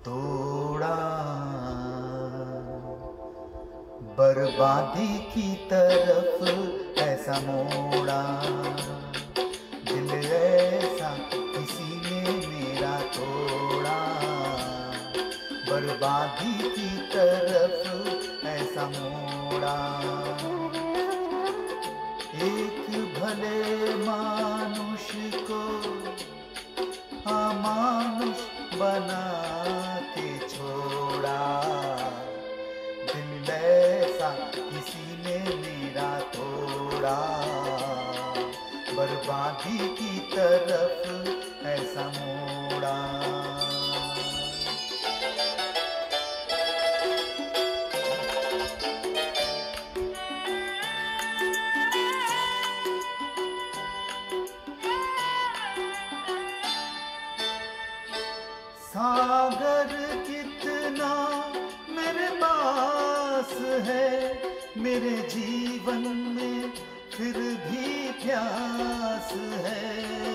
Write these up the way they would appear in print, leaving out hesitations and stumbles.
तोड़ा, बर्बादी की तरफ ऐसा मोड़ा, दिल ऐसा किसी ने मेरा तोड़ा, बर्बादी की तरफ ऐसा मोड़ा। एक भले मानुष को अमानुष बना के छोड़ा, दिल ऐसा किसी ने मेरा तोड़ा, बर्बादी की तरफ ऐसा मोड़ा। सागर कितना मेरे पास है, मेरे जीवन में फिर भी प्यास है।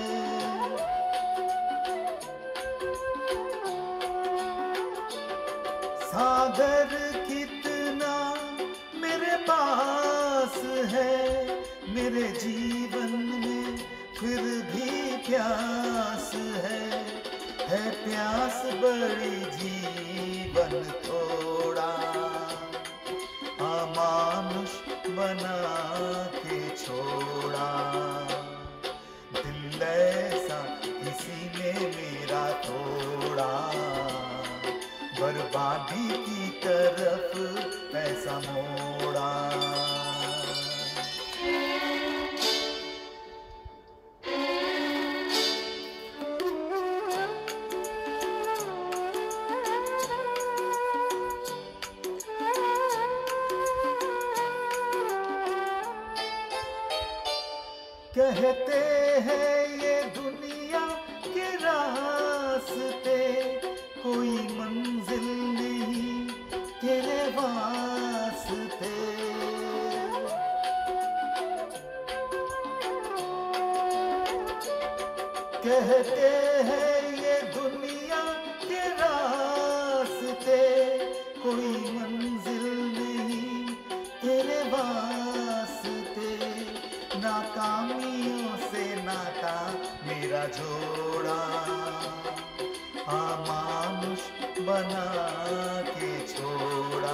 सागर कितना मेरे पास है, मेरे जीवन में फिर भी प्यास है प्यास बड़ी जीवन थोड़ा, अमानुष बना के छोड़ा, दिल ऐसा किसी ने मेरा तोड़ा, बर्बादी की तरफ ऐसा मोड़ा। कहते हैं ये दुनिया के रास्ते, कोई मंजिल नहीं तेरे वास्ते। कहते हैं ये दुनिया के रास्ते, कोई मंजिल नहीं तेरे वास्ते। नाकामियों से नाता मेरा जोड़ा, अमानुष बना के छोड़ा,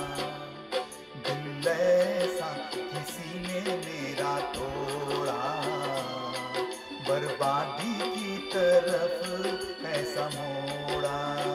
दिल ऐसा किसी ने मेरा तोड़ा, बर्बादी की तरफ ऐसा मोड़ा।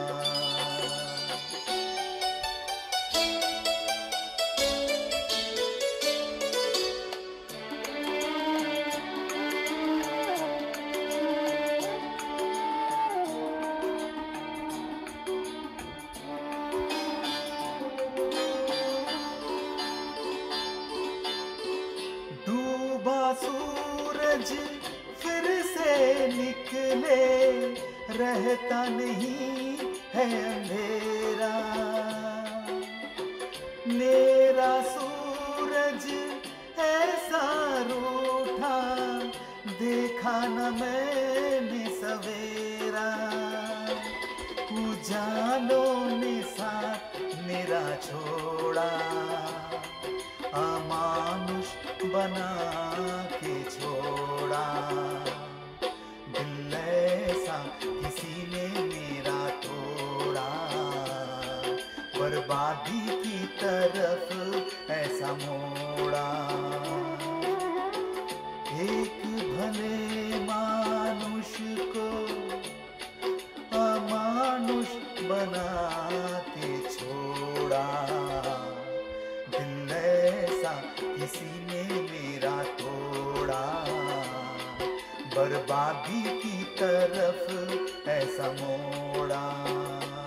सूरज फिर से निकले, रहता नहीं है अंधेरा। मेरा सूरज ऐसा रूठा, देखा न मैंने सवेरा। उजालों ने साथ मेरा छोड़ा, अमानुष बना के छोड़ा, दिल ऐसा किसी ने मेरा तोड़ा, बर्बादी की तरफ ऐसा मोड़ा। एक भले मानुष को अमानुष बना के छोड़ा, दिल ऐसा किसी ने मेरा तोड़ा, बर्बादी की तरफ ऐसा मोड़ा।